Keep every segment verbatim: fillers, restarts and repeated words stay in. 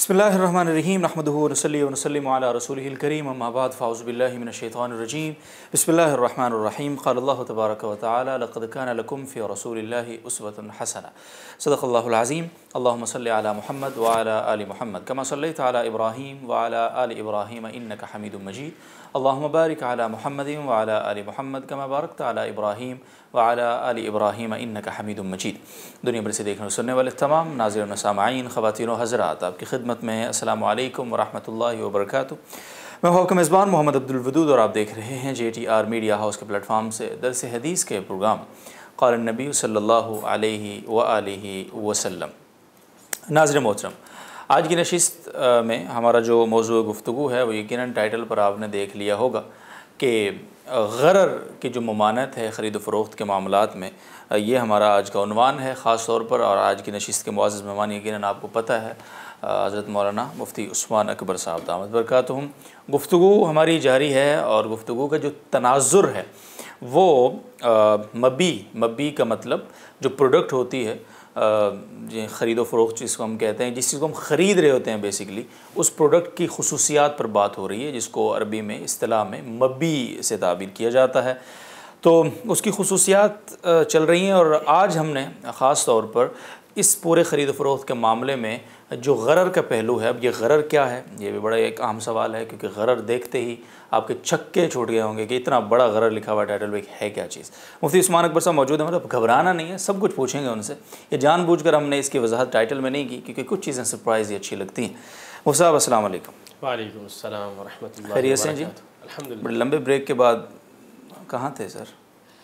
बिस्मिल्लाहिर्रहमानिर्रहीम नहमदुहु व नसल्ली व नसल्लिमु अला रसूलिहिल करीम अम्मा बाद फ़अऊज़ु बिल्लाहि मिनश्शैतानिर्रजीम बिस्मिल्लाहिर्रहमानिर्रहीम क़ाल अल्लाहु तबारक व तआला लक़द कान लकुम फ़ी रसूलिल्लाहि उस्वतुन हसना सदक़ल्लाहुल अज़ीम अल्लाहुम्मा सल्लि अला मुहम्मद व अला आलि मुहम्मद कमा सल्लैता अला इब्राहीम व अला आलि इब्राहीम इन्नका हमीदुम मजीद अल्लाहुम्मा बारिक अला मुहम्मदिन व अला आलि मुहम्मद कमा बारकता अला इब्राहीम व अला आलि इब्राहीम इन्नका हमीदुम मजीद। दुनिया भर से देखने और सुनने वाले तमाम नाज़िरीन व सामाईन, ख़वातीन व हज़रात, आपकी खिदमत में अस्सलामु अलैकुम व रहमतुल्लाहि व बरकातुहू। मैं हूं आपका मेज़बान मोहम्मद अब्दुल वदूद और आप देख रहे हैं J T R media house के प्लेटफार्म से दरस हदीस के प्रोग्राम क़ाल नबी सल्लल्लाहु अलैहि व आलिहि वसल्लम। नाज़रीन मोहतरम, आज की नशिस्त में हमारा जो मौज़ू गुफ्तगू है वो यकीनन टाइटल पर आपने देख लिया होगा कि गरर की जो ममानत है ख़रीद फ़रोख्त के मामलात में, ये हमारा आज का उन्वान है ख़ास तौर पर। और आज की नशिस्त के मुअज़्ज़ज़ मेहमान यकीनन आपको पता है हज़रत मौलाना मुफ्ती उस्मान अकबर साहब दामत बरकातुहुम। गुफ्तगू हमारी जारी है और गुफ्तगू का जो तनाज़ुर है वो मबी मबी का मतलब जो प्रोडक्ट होती है, ख़रीदो फ़रोख्त जिसको हम कहते हैं, जिस चीज़ को हम ख़रीद रहे होते हैं, बेसिकली उस प्रोडक्ट की खुसूसियात पर बात हो रही है, जिसको अरबी में इस्तिलाह में मबी से ताबीर किया जाता है। तो उसकी खुसूसियात चल रही हैं और आज हमने ख़ास तौर पर इस पूरे ख़रीद फ़रोख्त के मामले में जो गरर का पहलू है, अब ये गरर क्या है, ये भी बड़ा एक अहम सवाल है, क्योंकि गरर देखते ही आपके छक्के छूट गए होंगे कि इतना बड़ा गरर लिखा हुआ टाइटल में है क्या चीज़। मुफ्ती उस्मान अकबर साहब मौजूद है, मतलब घबराना नहीं है, सब कुछ पूछेंगे उनसे। ये जानबूझकर हमने इसकी वजाहत टाइटल में नहीं की क्योंकि कुछ चीज़ें सरप्राइज़ ही अच्छी लगती हैं। मुफ्ती साहब अस्सलाम वालेकुम। वालेकुम अस्सलाम व रहमतुल्लाहि खैरियत से जी? अल्हम्दुलिल्लाह। बड़े लंबे ब्रेक के बाद कहाँ थे सर?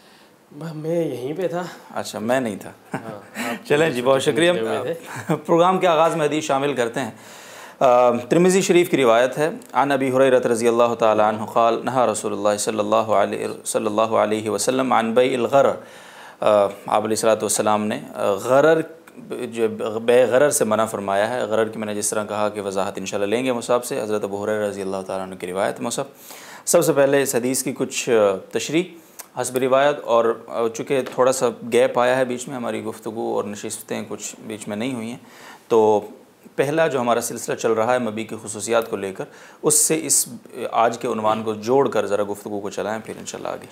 मैं यहीं पे था। अच्छा, मैं नहीं था। हाँ, चलें जी, बहुत शुक्रिया। प्रोग्राम के आगाज़ में हदीस शामिल करते हैं। तिरमिज़ी शरीफ की रिवायत है, अन अबी हुरैरा रज़ियल्लाहु तआला अन्हु क़ाल नहा रसूलुल्लाह सल्लल्लाहु अलैहि सल्लल्लाहु अलैहि वसल्लम अन बैइल गरर। आप अलैहिस्सलातु वस्सलाम ने गरर जो बे गरर से मना फरमाया है। गरर की मैंने जिस तरह कहा कि वजाहत इंशाल्लाह लेंगे मुसाब से। हज़रत अबू हुरैरा रज़ियल्लाहु तआला अन्हु की रिवायत मुसाब। सबसे पहले इस हदीस की कुछ तशरीह हस्ब रिवायत, और चूँकि थोड़ा सा गैप आया है बीच में, हमारी गुफ्तगू और नशिस्तें कुछ बीच में नहीं हुई हैं, तो पहला जो हमारा सिलसिला चल रहा है मबी की खुसूसियात को लेकर, उससे इस आज के उन्वान को जोड़ कर ज़रा गुफ्तगू को चलाएँ, फिर इंशाल्लाह आगे।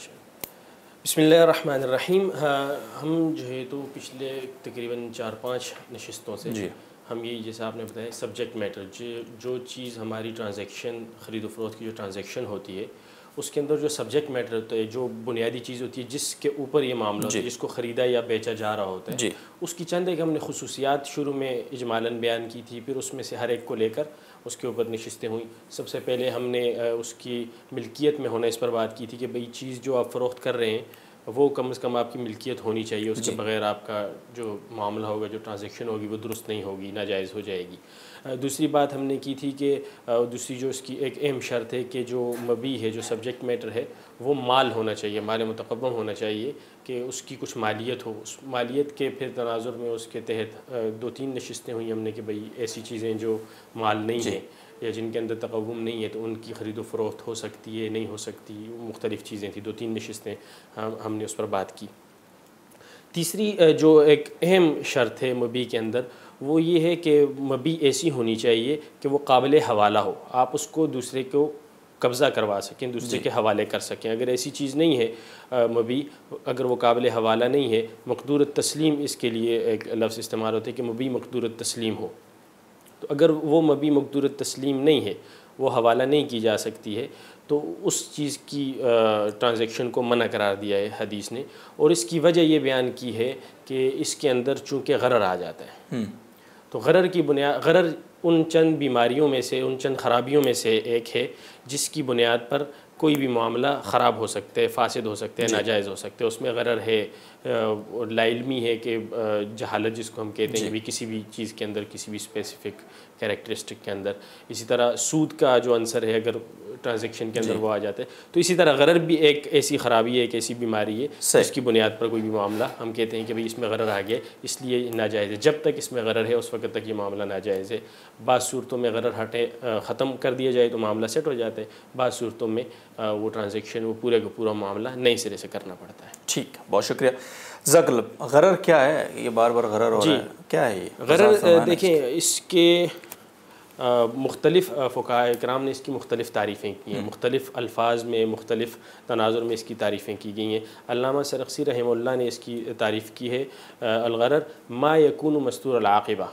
बिस्मिल्लाहिर्रहमानिर्रहीम। हम जो है तो पिछले तकरीबन चार पाँच नशिस्तों से जी हम ये, जैसे आपने बताया, सब्जेक्ट मैटर, जो जो चीज़ हमारी ट्रांजैक्शन ख़रीद फ़रोख्त की जो ट्रांजैक्शन होती है उसके अंदर जो सब्जेक्ट मैटर होता है, जो बुनियादी चीज़ होती है जिसके ऊपर ये मामला होता है, जिसको ख़रीदा या बेचा जा रहा होता है, उसकी चंद एक हमने खुसूसियात शुरू में इजमालन बयान की थी। फिर उसमें से हर एक को लेकर उसके ऊपर नशिस्तें हुई। सबसे पहले हमने उसकी मिल्कियत में होना इस पर बात की थी कि भाई चीज़ जो आप फ़रोख्त कर रहे हैं वो कम से कम आपकी मिल्कियत होनी चाहिए, उसके बगैर आपका जो मामला होगा, जो ट्रांजैक्शन होगी, वो दुरुस्त नहीं होगी, नाजायज़ हो जाएगी। दूसरी बात हमने की थी कि दूसरी जो इसकी एक अहम शर्त है कि जो मबी है, जो सब्जेक्ट मैटर है, वो माल होना चाहिए, माल मुतक़व्वम होना चाहिए, कि उसकी कुछ मालियत हो। उस मालियत के फिर तनाजुर में उसके तहत दो तीन नशिस्तें हुई हमने कि भाई ऐसी चीज़ें जो माल नहीं है या जिनके अंदर तक़व्वुम नहीं है तो उनकी ख़रीद फ़रोख्त हो सकती है, नहीं हो सकती, मुख्तलिफ़ चीज़ें थी। दो तीन नशिस्तें हम हमने उस पर बात की। तीसरी जो एक अहम शर्त है मबी के अंदर, वो ये है कि मबी ऐसी होनी चाहिए कि वो काबिल हवाला हो, आप उसको दूसरे को कब्ज़ा करवा सकें, दूसरे के हवाले कर सकें। अगर ऐसी चीज़ नहीं है मबी, अगर वो काबिल हवाला नहीं है, मक़दूर तस्लीम इसके लिए एक लफ्ज़ इस्तेमाल होता है कि मबी मक़दूर तस्लीम हो, तो अगर वो मबी मक़दूर तस्लीम नहीं है, वो हवाला नहीं की जा सकती है, तो उस चीज़ की ट्रांजैक्शन को मना करार दिया है हदीस ने। और इसकी वजह ये बयान की है कि इसके अंदर चूँकि गरर आ जाता है, तो गरर की बुनियाद, गरर उन चंद बीमारियों में से, उन चंद ख़राबियों में से एक है जिसकी बुनियाद पर कोई भी मामला ख़राब हो सकते हैं, फासिद हो सकते हैं, नाजायज़ हो सकते हैं। उसमें गरर है, लाइल्मी है कि जहालत जिसको हम कहते हैं, भी किसी भी चीज़ के अंदर, किसी भी स्पेसिफ़िक कैरेक्टरिस्टिक के अंदर। इसी तरह सूद का जो आंसर है, अगर ट्रांजैक्शन के अंदर वो आ जाता है, तो इसी तरह गरर भी एक ऐसी ख़राबी है, एक ऐसी बीमारी है जिसकी बुनियाद पर कोई भी मामला हम कहते हैं कि भाई इसमें गरर आ गया, इसलिए नाजायज़ है। जब तक इसमें गरर है उस वक्त तक ये मामला नाजायज़ है। बाज़ सूरतों में गरर हटे ख़त्म कर दिया जाए तो मामला सेट हो जाता है, बाज़ सूरतों में वो ट्रांजैक्शन, वो पूरे का पूरा मामला नए सिरे से करना पड़ता है। ठीक, बहुत शुक्रिया। ज़क़्ल गरर क्या है? ये बार बार गरर हो रहा है, क्या है ये? गरर देखिए, इसके मुख्तलिफ़ फ़ुक़हा इकराम ने इसकी मुख्तलिफ़ तारीफ़ें की हैं, मुख्तलिफ़ अल्फाज में मुख्तलिफ़ तनाज़ुर में इसकी तारीफ़ें की गई हैं। अल्लामा सरख़सी रहमहुल्लाह ने इसकी तारीफ़ की है, अल-ग़रर मा यकूनु मस्तूर अल-आक़िबा,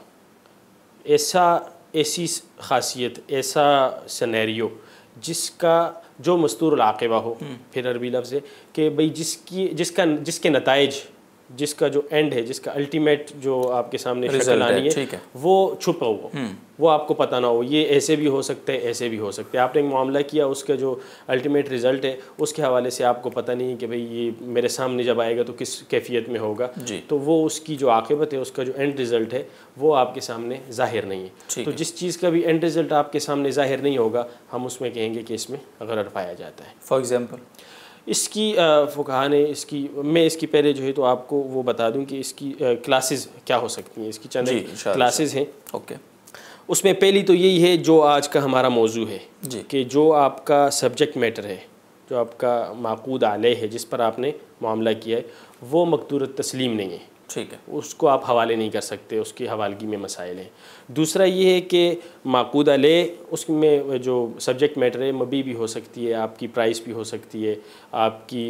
ऐसा ऐसी ख़ासियत, ऐसा सिनेरियो जिसका जो मस्तूर अल-आक़िबा हो, फिर अरबी लफ्ज़ है कि भाई जिसकी जिसका जिसके नताइज, जिसका जो एंड है, जिसका अल्टीमेट जो आपके सामने शक्ल आनी है, है वो छुपा हो, वो आपको पता ना हो। ये ऐसे भी हो सकते हैं, ऐसे भी हो सकते हैं। आपने एक मामला किया, उसका जो अल्टीमेट रिज़ल्ट है उसके हवाले से आपको पता नहीं कि भाई ये मेरे सामने जब आएगा तो किस कैफियत में होगा, तो वो उसकी जो आक़िबत है, उसका जो एंड रिज़ल्ट है वो आपके सामने ज़ाहिर नहीं है। तो जिस चीज़ का भी एंड रिज़ल्ट आपके सामने ज़ाहिर नहीं होगा, हम उसमें कहेंगे कि इसमें गरर पाया जाता है। फॉर एग्ज़ाम्पल इसकी फ़ुक़हा ने इसकी मैं इसकी पहले जो है तो आपको वो बता दूं कि इसकी क्लासेस क्या हो सकती हैं। इसकी चंद क्लासेस हैं। ओके, उसमें पहली तो यही है जो आज का हमारा मौजू है कि जो आपका सब्जेक्ट मैटर है, जो आपका माक़ूद अलैह है, जिस पर आपने मामला किया है, वो मक़दूरत तस्लीम नहीं है। ठीक है, उसको आप हवाले नहीं कर सकते, उसकी हवालगी में मसाइल हैं। दूसरा ये है कि माक़ूद अलैह, उसमें जो सब्जेक्ट मैटर है मबी भी हो सकती है, आपकी प्राइस भी हो सकती है, आपकी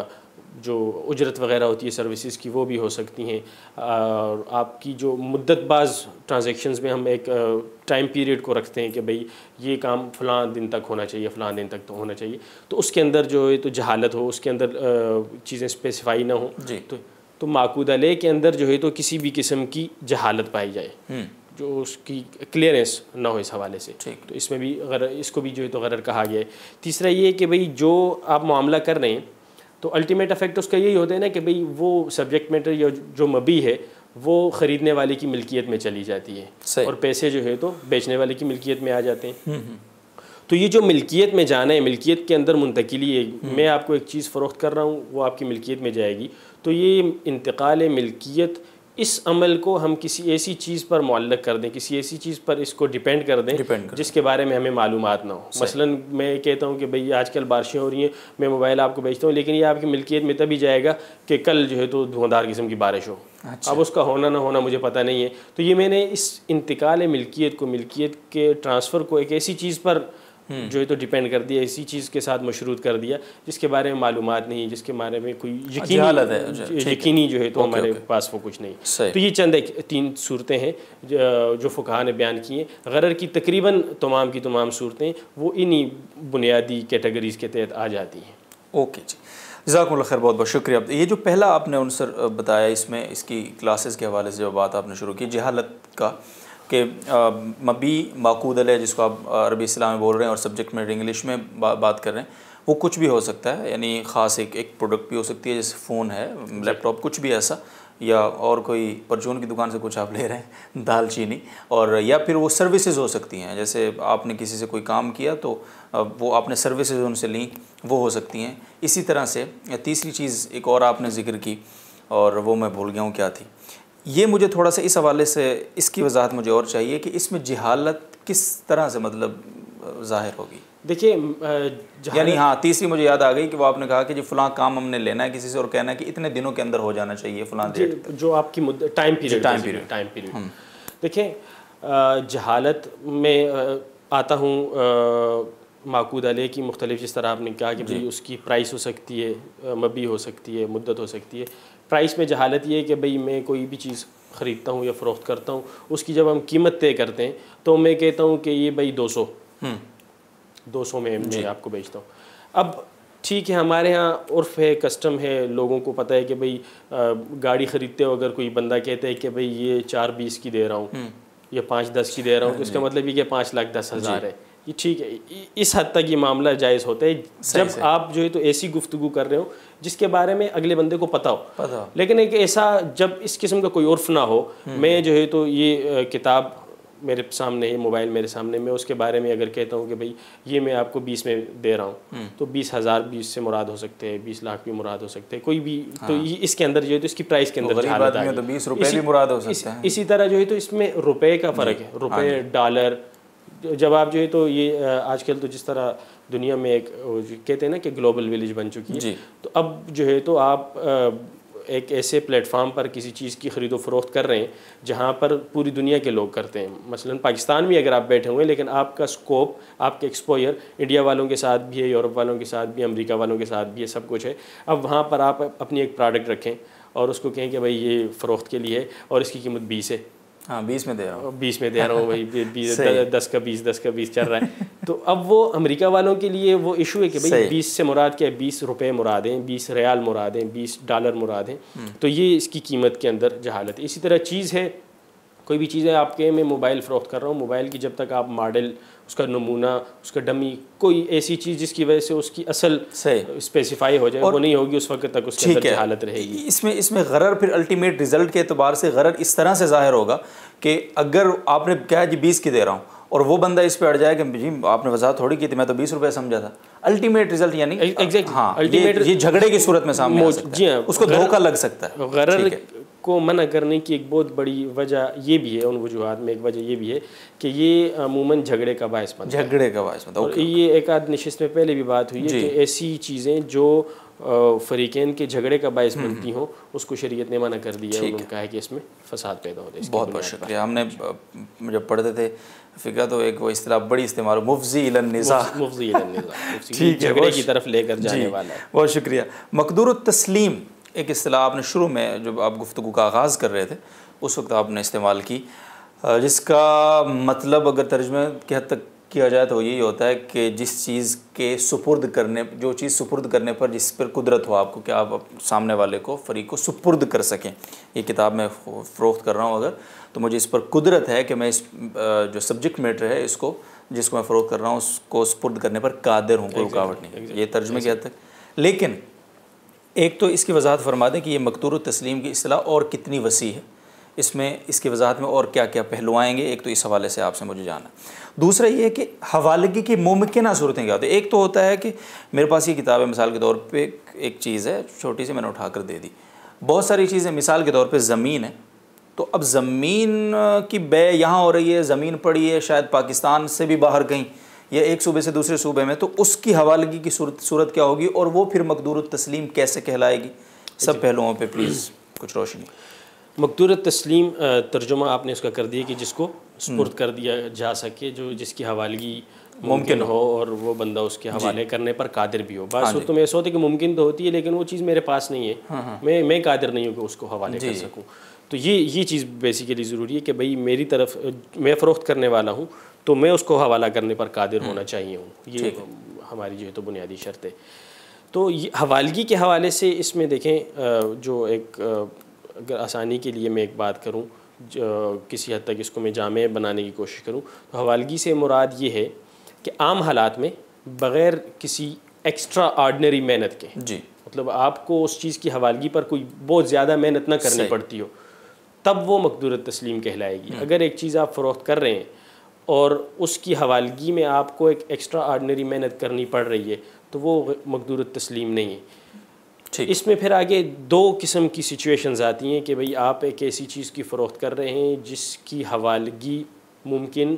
जो उजरत वग़ैरह होती है सर्विसेज की वो भी हो सकती हैं, और आपकी जो मुद्दत बाज़ ट्रांजेक्शन्स में हम एक टाइम पीरियड को रखते हैं कि भाई ये काम फ़लाँ दिन तक होना चाहिए, फ़लाँ दिन तक तो होना चाहिए, तो उसके अंदर जो है तो जहालत हो, उसके अंदर चीज़ें स्पेसिफाई ना हो, तो तो माक़ूद अलैह के अंदर जो है तो किसी भी किस्म की जहालत पाई जाए, जो उसकी क्लियरेंस ना हो इस हवाले से, तो इसमें भी गरर, इसको भी जो है तो गरर कहा गया है। तीसरा ये कि भाई जो आप मामला कर रहे हैं तो अल्टीमेट इफेक्ट उसका यही होता है ना कि भाई वो सब्जेक्ट मैटर या जो मबी है वो ख़रीदने वाले की मिल्कियत में चली जाती है और पैसे जो है तो बेचने वाले की मिल्कियत में आ जाते हैं। तो ये जो मिल्कियत में जाना है, मिल्कियत के अंदर मुंतकिली है, मैं आपको एक चीज़ फ़रोख्त कर रहा हूँ, वो आपकी मिल्कियत में जाएगी, तो ये इंतकाल मिल्कियत, इस अमल को हम किसी ऐसी चीज़ पर मुअल्लक़ कर दें, किसी ऐसी चीज़ पर इसको डिपेंड कर दें कर जिसके बारे में हमें मालूमात ना हो। मसलन मैं कहता हूँ कि भाई आजकल बारिशें हो रही हैं, मैं मोबाइल आपको बेचता हूँ, लेकिन ये आपकी मिल्कियत में तभी जाएगा कि कल जो है तो धुआंधार किस्म की बारिश हो। अच्छा। अब उसका होना ना होना मुझे पता नहीं है, तो ये मैंने इस इंतकाल मिल्कियत को, मिल्कियत के ट्रांसफ़र को एक ऐसी चीज़ पर जो है तो डिपेंड कर दिया, इसी चीज़ के साथ मशरूत कर दिया जिसके बारे में मालूमात नहीं, जिसके बारे में कोई यकीनी यकीनी जो है तो हमारे पास वो कुछ नहीं। तो ये चंद एक तीन सूरतें हैं जो फ़ुक़हा ने बयान की हैं। गरर की तकरीबन तमाम की तमाम सूरतें वो इन्हीं बुनियादी कैटेगरीज़ के तहत आ जाती हैं। ओके जी, जज़ाकुमुल्लाह खैर, बहुत बहुत शुक्रिया। ये जो पहला आपने उनसर बताया, इसमें इसकी क्लासेस के हवाले से जो बात आपने शुरू की जहालत का, कि मबी माक़ूद अलैह जिसको आप अरबी इस्लाम में बोल रहे हैं और सब्जेक्ट में इंग्लिश में बा, बात कर रहे हैं, वो कुछ भी हो सकता है, यानी ख़ास एक एक प्रोडक्ट भी हो सकती है, जैसे फ़ोन है, लैपटॉप, कुछ भी ऐसा, या और कोई परचून की दुकान से कुछ आप ले रहे हैं, दालचीनी, और या फिर वो सर्विसेज हो सकती हैं, जैसे आपने किसी से कोई काम किया तो वो आपने सर्विसेज उनसे ली, वो हो सकती हैं। इसी तरह से तीसरी चीज़ एक और आपने ज़िक्र की और वो मैं भूल गया हूँ क्या थी। ये मुझे थोड़ा सा इस हवाले से इसकी वजाहत मुझे और चाहिए कि इसमें जहालत किस तरह से मतलब ज़ाहिर होगी। देखिए, यानी हाँ, तीसरी मुझे याद आ गई कि वो आपने कहा कि जो फ़लाँ काम हमने लेना है किसी से और कहना है कि इतने दिनों के अंदर हो जाना चाहिए फ़लाँ डेट तक, जो आपकी time period time period time period देखें, जहालत में आता हूँ माक़ूद अलैह की मुख्तलिफ, जिस तरह आपने कहा कि भाई उसकी प्राइस हो सकती है, मबी हो सकती है, मुद्दत हो सकती है। प्राइस में जहालत ये है कि भाई मैं कोई भी चीज़ ख़रीदता हूँ या फ़रोख्त करता हूँ, उसकी जब हम कीमत तय करते हैं तो मैं कहता हूँ कि ये भाई दो सौ दो सौ में मैं आपको बेचता हूँ। अब ठीक है, हमारे यहाँ उर्फ़ है, कस्टम है, लोगों को पता है कि भाई गाड़ी ख़रीदते हो, अगर कोई बंदा कहता है कि भाई ये चार बीस की दे रहा हूँ या पाँच दस की दे रहा हूँ, तो इसका मतलब ये कि पाँच लाख दस हज़ार है, ये ठीक है। इस हद तक ये मामला जायज़ होता है जब आप जो है तो ऐसी गुफ्तगू कर रहे हो जिसके बारे में अगले बंदे को पता हो, पता। लेकिन एक ऐसा जब इस किस्म का कोई उर्फ ना हो, मैं जो है तो ये किताब मेरे सामने है, मोबाइल मेरे सामने, मैं उसके बारे में अगर कहता हूँ कि भाई ये मैं आपको बीस में दे रहा हूँ, तो बीस हज़ार बीस से मुराद हो सकते हैं, बीस लाख भी मुराद हो सकते हैं, कोई भी। हाँ। तो ये इसके अंदर जो है तो इसकी प्राइस के अंदर जहालत आ गई, तो बीस रुपये भी मुराद हो सकते हैं। इसी तरह जो है तो इसमें रुपए का फ़र्क है, रुपये डॉलर, जब आप जो है तो ये आजकल तो जिस तरह दुनिया में एक कहते हैं ना कि ग्लोबल विलेज बन चुकी है, तो अब जो है तो आप एक ऐसे प्लेटफार्म पर किसी चीज़ की ख़रीदो फ़रोख्त कर रहे हैं जहाँ पर पूरी दुनिया के लोग करते हैं, मसलन पाकिस्तान में अगर आप बैठे हुए हैं लेकिन आपका स्कोप, आपके एक्सपोजर इंडिया वालों के साथ भी है, यूरोप वालों के साथ भी, अमेरिका वालों के साथ भी है, सब कुछ है। अब वहाँ पर आप अपनी एक प्रोडक्ट रखें और उसको कहें कि भाई ये फ़रोख्त के लिए है और इसकी कीमत बीस है, हाँ बीस में दे रहा हूँ, बीस में दे रहा हूँ भाई, बीस दस का बीस, दस का बीस चल रहा है। तो अब वो अमेरिका वालों के लिए वो इशू है कि भाई बीस से मुराद क्या है, बीस रुपए मुराद हैं, बीस रियाल मुराद हैं, बीस डॉलर मुराद हैं। तो ये इसकी कीमत के अंदर जहालत है। इसी तरह चीज़ है, कोई भी चीज़ है, आपके मैं मोबाइल फ़रोख्त कर रहा हूँ, मोबाइल की जब तक आप मॉडल, उसका नमूना, उसका डमी, कोई ऐसी चीज़ जिसकी वजह से उसकी असल स्पेसिफाई हो जाए वो नहीं होगी, उस वक्त तक उसके अंदर जहालत रहेगी। इसमें इसमें गरर फिर अल्टीमेट रिजल्ट के अतबार से गरर इस तरह से ज़ाहिर होगा कि अगर आपने क्या जी बीस की दे रहा हूँ और वो बंदा इस पे अड़ जाए कि जी आपने वजाहत थोड़ी की थी, मैं तो बीस रुपये समझा था, अल्टीमेट रिजल्ट यानी एग्जैक्ट हाँ अल्टीमेट ये झगड़े की सूरत में सामने आ सकता है, उसको धोखा लग सकता है। गरर को मना करने की एक बहुत बड़ी वजह ये भी है, उन वजूहात में एक वजह ये भी है कि ये अमूमन झगड़े का बायस बनता है, झगड़े का बायस बनता है। और ये एक आध नशिस्त में पहले भी बात हुई है कि ऐसी चीज़ें जो फ़रीक़ैन के झगड़े का बायस बनती हों उसको शरीयत ने मना कर दिया है। उन्होंने कहा है कि इसमें फसाद पैदा होता है। बहुत बहुत शुक्रिया। हमने जब पढ़ते थे फ़िक़्ह तो एक वो इस्तिलाह बड़ी इस्तेमाल, मुफ़ज़ी इलन निज़ा, मुफ़ज़ी इलन निज़ा, ठीक है, झगड़े की तरफ लेकर जाने वाला है। बहुत शुक्रिया। मक़दूरुत तस्लीम एक इस्तिलाह आपने शुरू में जब आप गुफ्तगू का आगाज़ कर रहे थे उस वक्त आपने इस्तेमाल की, जिसका मतलब अगर तर्जुमे की हद तक किया जाए तो यही होता है कि जिस चीज़ के सुपुर्द करने, जो चीज़ सुपुर्द करने पर जिस पर कुदरत हो आपको, कि आप सामने वाले को फ़रीक को सुपुर्द कर सकें। ये किताब मैं फ़रोख्त कर रहा हूँ अगर, तो मुझे इस पर कुदरत है कि मैं इस जो सब्जेक्ट मैटर है इसको, जिसको मैं फ़रोख्त कर रहा हूँ उसको सुपुर्द करने पर कादिर हूँ, कोई रुकावट नहीं। ये तर्जुमे की हद तक। लेकिन एक तो इसकी वजाहत फरमा दें कि ये मक़दूरुत तस्लीम की इस्तिलाह और कितनी वसी है, इसमें इसकी वजाहत में और क्या क्या पहलू आएंगे, एक तो इस हवाले से आपसे मुझे जानना। दूसरा ये है कि हवालगी की मुमकिन सूरतें क्या होती है। एक तो होता है कि मेरे पास ये किताब है, मिसाल के तौर पे एक चीज़ है छोटी सी, मैंने उठा कर दे दी। बहुत सारी चीज़ें, मिसाल के तौर पे ज़मीन है, तो अब ज़मीन की बै यहाँ हो रही है, ज़मीन पड़ी है शायद पाकिस्तान से भी बाहर कहीं या एक सूबे से दूसरे सूबे में, तो उसकी हवालगी की सूरत सूरत क्या होगी और वो फिर मक़दूरुत तस्लीम कैसे कहलाएगी। सब पहलुओं पे प्लीज़ कुछ रोशनी। मक़दूरुत तस्लीम तर्जुमा आपने उसका कर दिया कि जिसको सुपुर्द कर दिया जा सके, जो जिसकी हवालगी मुमकिन हो और वो बंदा उसके हवाले करने पर कादिर भी हो। बात सूरत में ऐसा होता है कि मुमकिन तो होती है लेकिन वो चीज़ मेरे पास नहीं है, हाँ हाँ। मैं मैं कादिर नहीं हूँ कि उसको हवाले कर सकूँ। तो ये ये चीज़ बेसिकली ज़रूरी है कि भाई मेरी तरफ मैं फ़रोख्त करने वाला हूँ तो मैं उसको हवाला करने पर कादिर होना चाहिए हूँ। ये हमारी जो है तो बुनियादी शर्त है। तो ये हवालगी के हवाले से इसमें देखें, जो एक अगर आसानी के लिए मैं एक बात करूं, किसी हद तक इसको मैं जामे बनाने की कोशिश करूं, तो हवालगी से मुराद ये है कि आम हालात में बग़ैर किसी एक्स्ट्रा ऑर्डिनरी मेहनत के, जी मतलब आपको उस चीज़ की हवालगी पर कोई बहुत ज़्यादा मेहनत ना करनी पड़ती हो, तब वो मक़दूरुत तस्लीम कहलाएगी। अगर एक चीज़ आप फ़रोख्त कर रहे हैं और उसकी हवालगी में आपको एक एक्स्ट्रा ऑर्डिनरी मेहनत करनी पड़ रही है तो वो मक़दूरुत तस्लीम नहीं है। इसमें फिर आगे दो किस्म की सिचुएशंस आती हैं कि भाई आप एक ऐसी चीज़ की फ़रोख्त कर रहे हैं जिसकी हवालगी मुमकिन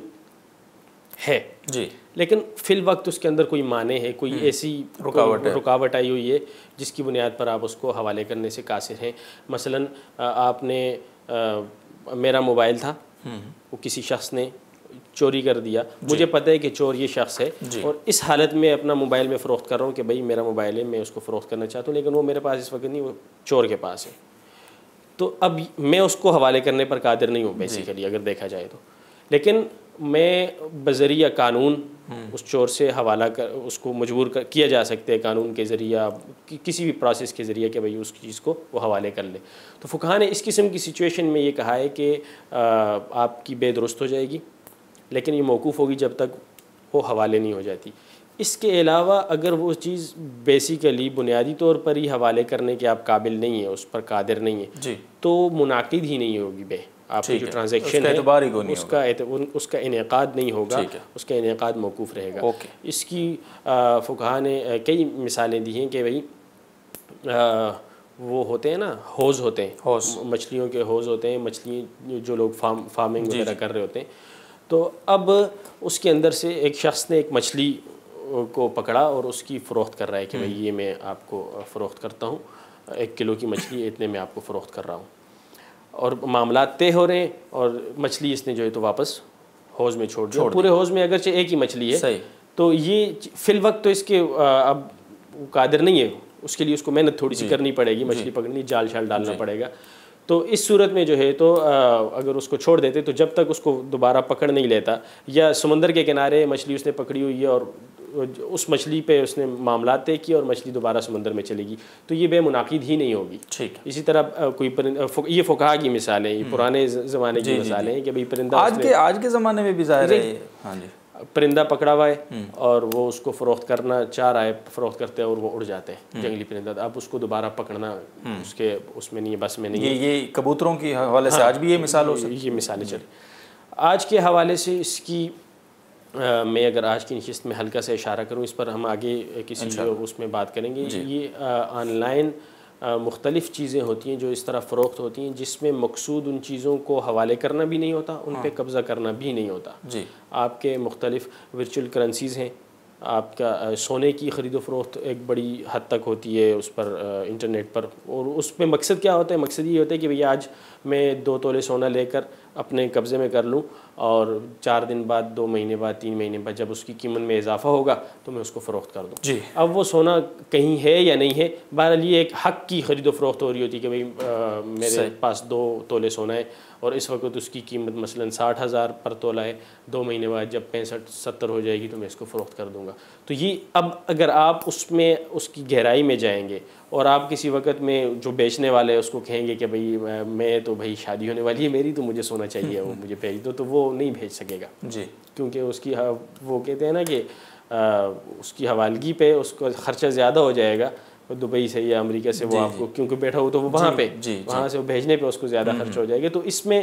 है जी, लेकिन फ़िल वक्त उसके अंदर कोई माने है, कोई ऐसी रुकावट रुकावट आई हुई है जिसकी बुनियाद पर आप उसको हवाले करने से कासिर हैं। मसलन आपने आ, मेरा मोबाइल था, वो किसी शख्स ने चोरी कर दिया, मुझे पता है कि चोर ये शख्स है और इस हालत में अपना मोबाइल में फ़रोख्त कर रहा हूँ कि भाई मेरा मोबाइल है, मैं उसको फ़रोख्त करना चाहता हूँ, लेकिन वो मेरे पास इस वक्त नहीं, वो चोर के पास है। तो अब मैं उसको हवाले करने पर कादिर नहीं हूँ बेसिकली अगर देखा जाए तो, लेकिन मैं बज़रिया कानून उस चोर से हवाला कर उसको मजबूर कर किया जा सकते हैं कानून के ज़रिया, कि, किसी भी प्रोसेस के ज़रिए कि भाई उस चीज़ को वो हवाले कर ले। तो फ़ुक़हा ने इस किस्म की सिचुएशन में ये कहा है कि आपकी बे दुरुस्त हो जाएगी, लेकिन ये मौकूफ़ होगी जब तक वो हवाले नहीं हो जाती। इसके अलावा अगर वो चीज़ बेसिकली बुनियादी तौर पर ही हवाले करने के आप काबिल नहीं है, उस पर कादिर नहीं है जी, तो मुनाकिद ही नहीं होगी बे, आपकी जो ट्रांजैक्शन है उसका उसका इनेकाद नहीं होगा, उसका इनेकाद मौकूफ़ रहेगा। इसकी फ़ुक़हा ने कई मिसालें दी हैं कि भाई वो होते हैं ना, हौज़ होते हैं, मछलियों के हौज़ होते हैं, मछली जो लोग फार्म फार्मिंग वगैरह कर रहे होते हैं, तो अब उसके अंदर से एक शख्स ने एक मछली को पकड़ा और उसकी फ़रोख्त कर रहा है कि भाई ये मैं आपको फ़रोख्त करता हूँ, एक किलो की मछली इतने में आपको फ़रोख्त कर रहा हूँ, और मामला तय हो रहे हैं, और मछली इसने जो है तो वापस हौज़ में छोड़ दिया। पूरे हौज़ में अगरचे एक ही मछली है सही, तो ये फिल वक्त तो इसके अब कादिर नहीं है, उसके लिए उसको मेहनत थोड़ी सी करनी पड़ेगी, मछली पकड़नी, जाल शाल डालना पड़ेगा। तो इस सूरत में जो है तो अगर उसको छोड़ देते तो जब तक उसको दोबारा पकड़ नहीं लेता, या समंदर के किनारे मछली उसने पकड़ी हुई है और उस मछली पे उसने मामला तय किया और मछली दोबारा समंदर में चलेगी, तो ये बेमुनाकिद ही नहीं होगी। ठीक। इसी तरह कोई परिंदा, ये फुकहा की मिसालें, ये पुराने ज़माने की मिसालें हैं कि भाई परिंदा आज के आज के ज़माने में भी ज़ाहिर है, हाँ जी, परिंदा पकड़ा हुआ है और वो उसको फ़रोख्त करना चाह रहा है, फ़रोख्त करते हैं और वो उड़ जाते हैं जंगली परिंदा, अब उसको दोबारा पकड़ना उसके उसमें नहीं है, बस में नहीं ये है। ये कबूतरों की हवाले से आज भी ये मिसाल हो सकती है, ये मिसालें चल आज के हवाले से। इसकी आ, मैं अगर आज की नशिस्त में हल्का सा इशारा करूँ, इस पर हम आगे किसी जो उसमें बात करेंगे। ये ऑनलाइन मुख्तलिफ़ चीज़ें होती हैं जो इस तरह फ़रोख्त होती हैं, जिसमें मकसूद उन चीज़ों को हवाले करना भी नहीं होता, उन पर कब्ज़ा करना भी नहीं होता जी। आपके मुख्तलिफ़ वर्चुअल करेंसीज़ हैं, आपका सोने की ख़रीदो फ़रोख्त एक बड़ी हद तक होती है उस पर इंटरनेट पर, और उस पर मकसद क्या होता है? मकसद ये होता है कि भैया आज मैं दो तोले सोना लेकर अपने कब्ज़े में कर लूँ, और चार दिन बाद, दो महीने बाद, तीन महीने बाद जब उसकी कीमत में इजाफा होगा तो मैं उसको फ़रोख्त कर दूँ जी। अब वो सोना कहीं है या नहीं है, बहरहाल ये एक हक़ की ख़रीदो फ़रोख्त हो रही होती है कि भाई मेरे पास दो तोले सोना है और इस वक्त उसकी कीमत मसलन साठ हज़ार पर तोला है, दो महीने बाद जब पैंसठ सत्तर हो जाएगी तो मैं इसको फ़रोख्त कर दूँगा। तो ये अब अगर आप उसमें उसकी गहराई में जाएंगे और आप किसी वक्त में जो बेचने वाले हैं उसको कहेंगे कि भाई मैं तो भाई शादी होने वाली है मेरी, तो मुझे सोना चाहिए, वो मुझे भेज दो, तो वो नहीं भेज सकेगा जी, क्योंकि उसकी वो कहते हैं ना कि आ, उसकी हवालगी पे उसको ख़र्चा ज़्यादा हो जाएगा, दुबई से या अमेरिका से वो आपको क्योंकि बैठा हो तो वो वहाँ पे वहाँ से वो भेजने पे उसको ज़्यादा खर्च हो जाएगा। तो इसमें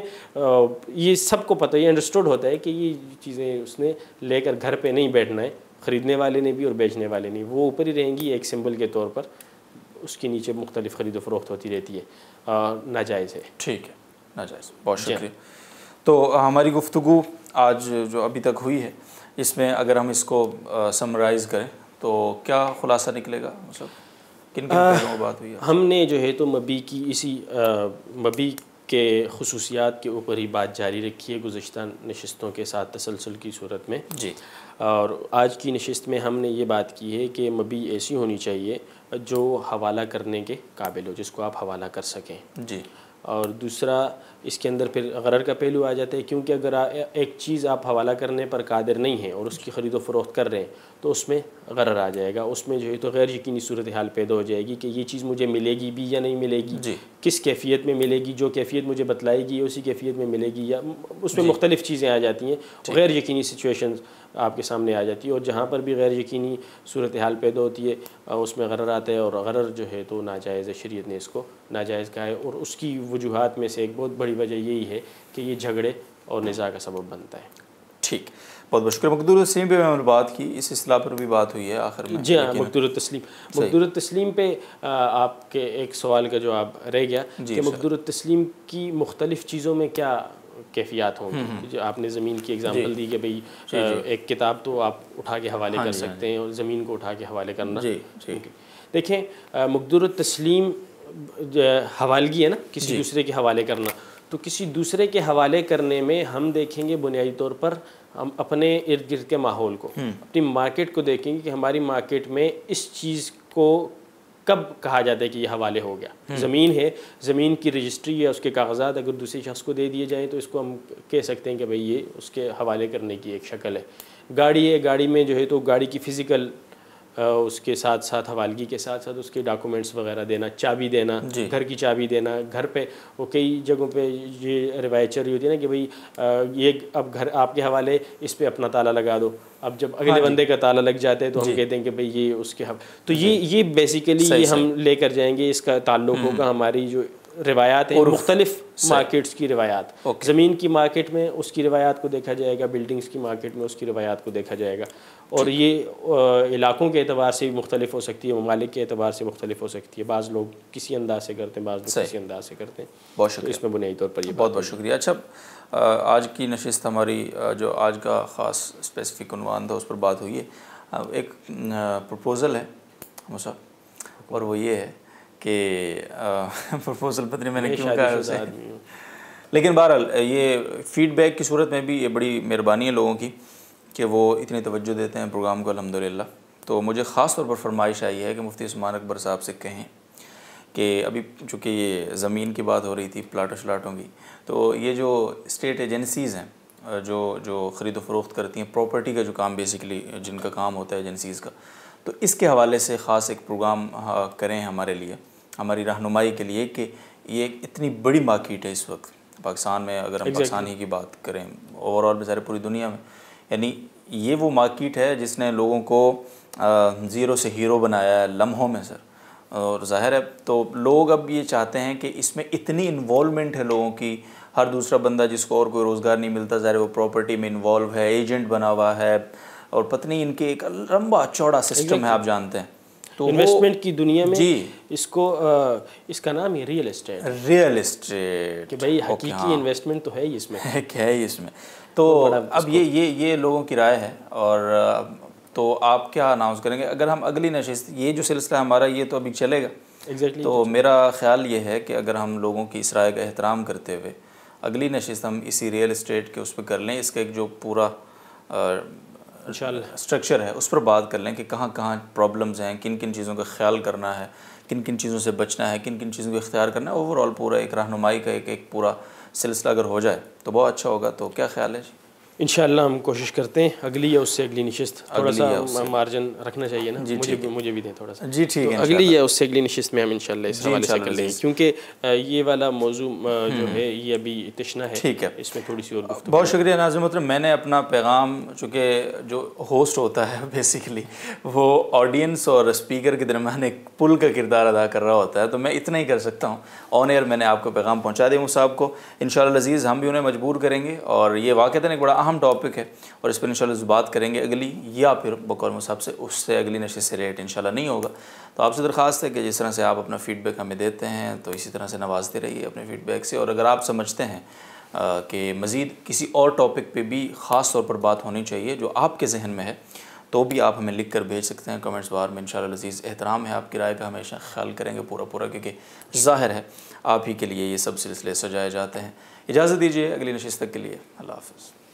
ये सबको पता, ये अंडरस्टूड होता है कि ये चीज़ें उसने लेकर घर पे नहीं बैठना है, ख़रीदने वाले ने भी और बेचने वाले ने, वो ऊपर ही रहेंगी एक सिंबल के तौर पर, उसके नीचे मुख्तलिफ़ ख़रीद फ़रोख्त होती रहती है, नाजायज़ है। ठीक है, नाजायज़, बहुत शुक्रिया। तो हमारी गुफ्तगू आज जो अभी तक हुई है, इसमें अगर हम इसको समराइज़ करें तो क्या ख़ुलासा निकलेगा, मतलब किन किन पहलुओं बात हुई है? हमने जो है तो मबी की इसी मबी के खुसूसियात के ऊपर ही बात जारी रखी है गुज़श्ता नशिस्तों के साथ तसलसल की सूरत में जी, और आज की नशिस्त में हमने ये बात की है कि मबी ऐसी होनी चाहिए जो हवाला करने के काबिल हो, जिसको आप हवाला कर सकें जी। और दूसरा इसके अंदर फिर गरर का पहलू आ जाता है, क्योंकि अगर एक चीज़ आप हवाला करने पर कादिर नहीं है और उसकी ख़रीदो फ़रोख्त कर रहे हैं तो उसमें गरर आ जाएगा, उसमें जो है तो गैर यकीनी सूरत हाल पैदा हो जाएगी कि ये चीज़ मुझे मिलेगी भी या नहीं मिलेगी जी, किस कैफियत में मिलेगी, जो कैफियत मुझे बतलाएगी उसी कैफियत में मिलेगी, या उसमें मुख्तलिफ़ चीज़ें आ जाती हैं, गैर यकीनी सिचुएशन आपके सामने आ जाती है। और जहाँ पर भी गैर यकीनी सूरत हाल पैदा होती है उसमें गरर आता है, और गरर जो है तो नाजायज़ है, शरीयत ने इसको नाजायज़ कहा है, और उसकी वजूहात में से एक बहुत बड़ी वजह यही है कि ये झगड़े और निज़ा का सबब बनता है। ठीक, बहुत बहुत शुक्रिया। मकदूर तस्लीम पे हमने बात की, इस इस्लाह पर भी बात हुई है आखिर में जी हाँ। मकदूर तस्लीम मकदूर तस्लीम पे आपके एक सवाल का जवाब रह गया कि मकदूर तस्लीम की मुख्तलिफ़ चीज़ों में क्या कैफियत होंगी। जो आपने ज़मीन की एग्जांपल दी कि भाई एक किताब तो आप उठा के हवाले कर सकते हैं और ज़मीन को उठा के हवाले करना। देखें मकदूर तस्लीम हवालगी है ना, किसी दूसरे के हवाले करना, तो किसी दूसरे के हवाले करने में हम देखेंगे बुनियादी तौर पर हम अपने इर्द गिर्द के माहौल को, अपनी मार्केट को देखेंगे कि हमारी मार्केट में इस चीज़ को कब कहा जाता है कि ये हवाले हो गया। ज़मीन है, ज़मीन की रजिस्ट्री या उसके कागजात अगर दूसरे शख्स को दे दिए जाएँ तो इसको हम कह सकते हैं कि भाई ये उसके हवाले करने की एक शक्ल है। गाड़ी है, गाड़ी में जो है तो गाड़ी की फ़िज़िकल उसके साथ साथ हवालगी के साथ साथ उसके डॉक्यूमेंट्स वगैरह देना, चाबी देना, घर की चाबी देना, घर पे वो कई जगहों पे ये रिवायत चल रही होती है ना कि भाई ये अब घर आपके हवाले, इस पे अपना ताला लगा दो। अब जब अगले बंदे का ताला लग जाता है तो हम कहते हैं कि भाई ये उसके हम तो ये ये बेसिकली ये हम लेकर जाएंगे, इसका ताल्लुक होगा हमारी जो रिवायात है, मुख्तलिफ मार्केट्स की रिवायात, ज़मीन की मार्केट में उसकी रिवायात को देखा जाएगा, बिल्डिंग्स की मार्केट में उसकी रिवायात को देखा जाएगा, और ये इलाकों के एतबार से भी मुख्तलिफ हो सकती है, ममालिक के एतबार से मुख्तलिफ हो सकती है। बाज़ लोग किसी अंदाज से करते हैं, बाज़ लोग किसी अंदाज से करते हैं। बहुत शुक्रिया, तो इसमें बुनियादी तौर पर ये बहुत बहुत शुक्रिया। अच्छा, आज की नशिस्त हमारी जो आज का ख़ास स्पेसिफिक उन्वान था उस पर बात हुई है। एक प्रपोज़ल है हम सब, और वो ये है कि प्रपोजल पता नहीं मैंने क्यों कहा उसे, लेकिन बहरहाल ये फ़ीडबैक की सूरत में भी ये बड़ी मेहरबानी है लोगों की कि वो इतनी तवज्जो देते हैं प्रोग्राम को, अल्हम्दुलिल्लाह। तो मुझे ख़ास तौर पर फरमाइश आई है कि मुफ्ती उस्मान अकबर साहब से कहें कि अभी चूँकि ये ज़मीन की बात हो रही थी, प्लाटों शलाटों की, तो ये जो स्टेट एजेंसीज़ हैं जो जो ख़रीद फ़रोख्त करती हैं प्रॉपर्टी का जो काम बेसिकली जिनका काम होता है एजेंसीज़ का, तो इसके हवाले से ख़ास एक प्रोग्राम करें हमारे लिए, हमारी रहनुमाई के लिए कि ये इतनी बड़ी मार्केट है इस वक्त पाकिस्तान में। अगर हम exactly. पाकिस्तान ही की बात करें, ओवरऑल बेचारे पूरी दुनिया में, यानी ये वो मार्केट है जिसने लोगों को ज़ीरो से हीरो बनाया है लम्हों में सर। और ज़ाहिर है तो लोग अब ये चाहते हैं कि इसमें इतनी इन्वॉल्वमेंट है लोगों की, हर दूसरा बंदा जिसको और कोई रोज़गार नहीं मिलता ज़ाहिर वो प्रॉपर्टी में इन्वॉल्व है, एजेंट बना हुआ है, और पत्नी इनके एक लंबा चौड़ा सिस्टम exactly. है, आप जानते हैं। तो इन्वेस्टमेंट की दुनिया में जी इसको आ, इसका नाम है रियल एस्टेट। रियल एस्टेट कि भाई हकीकी इन्वेस्टमेंट तो है ही इसमें, क्या है इसमें। तो अब ये ये ये लोगों की राय है। और तो आप क्या अनाउंस करेंगे अगर हम अगली नशिस्त, ये जो सिलसिला हमारा ये तो अभी चलेगा exactly, तो मेरा ख्याल ये है कि अगर हम लोगों की इस राय का एहतराम करते हुए अगली नशिस्त हम इसी रियल एस्टेट के उस पर कर लें, इसका एक जो पूरा स्ट्रक्चर है उस पर बात कर लें कि कहाँ कहाँ प्रॉब्लम्स हैं, किन किन चीज़ों का ख्याल करना है, किन किन चीज़ों से बचना है, किन किन चीज़ों को इख्तियार करना है। ओवरऑल पूरा एक रहनुमाई का एक एक पूरा सिलसिला अगर हो जाए तो बहुत अच्छा होगा। तो क्या ख्याल है जी? इंशाअल्लाह हम कोशिश करते हैं अगली या उससे अगली नशिस्त थोड़ा सा मार्जिन रखना चाहिए ना, मुझे भी मुझे भी दें थोड़ा सा जी। ठीक है, तो अगली या उससे अगली नशिस्त में हम इंशाअल्लाह इस हवाले से कर लेंगे, क्योंकि ये वाला मौजू जो है ये अभी तशना है। ठीक है, इसमें थोड़ी सी और गुफ्तगू। बहुत शुक्रिया नाज़िर मोहतरम। मैंने अपना पैगाम, चूँकि जो होस्ट होता है बेसिकली वो ऑडियंस और स्पीकर के दरमियान एक पुल का किरदार अदा कर रहा होता है, तो मैं इतना ही कर सकता हूँ। ऑन एयर मैंने आपको पैगाम पहुँचा दिया साहब को। इंशाअल्लाह अज़ीज़ हम भी उन्हें मजबूर करेंगे, और ये वाक़तन एक बड़ा अहम टॉपिक है और इस पर इंशाल्लाह बात करेंगे अगली, या फिर बकौल मुसाहब से उससे अगली नशिस्त से रेट इंशाल्लाह नहीं होगा। तो आपसे दरख्वास्त है कि जिस तरह से आप अपना फ़ीडबैक हमें देते हैं तो इसी तरह से नवाजते रहिए अपने फ़ीडबैक से। और अगर आप समझते हैं कि मज़ीद किसी और टॉपिक पे भी ख़ास तौर पर बात होनी चाहिए जो आपके जहन में है, तो भी आप हमें लिख कर भेज सकते हैं कमेंट्स बार में। इंशाअल्लाह अज़ीज़ एहतराम है आपकी राय का, हमेशा ख्याल करेंगे पूरा पूरा, क्योंकि ज़ाहिर है आप ही के लिए ये सब सिलसिले सजाए जाते हैं। इजाज़त दीजिए अगली नशिस्त तक के लिए, अल्लाह हाफ़िज़।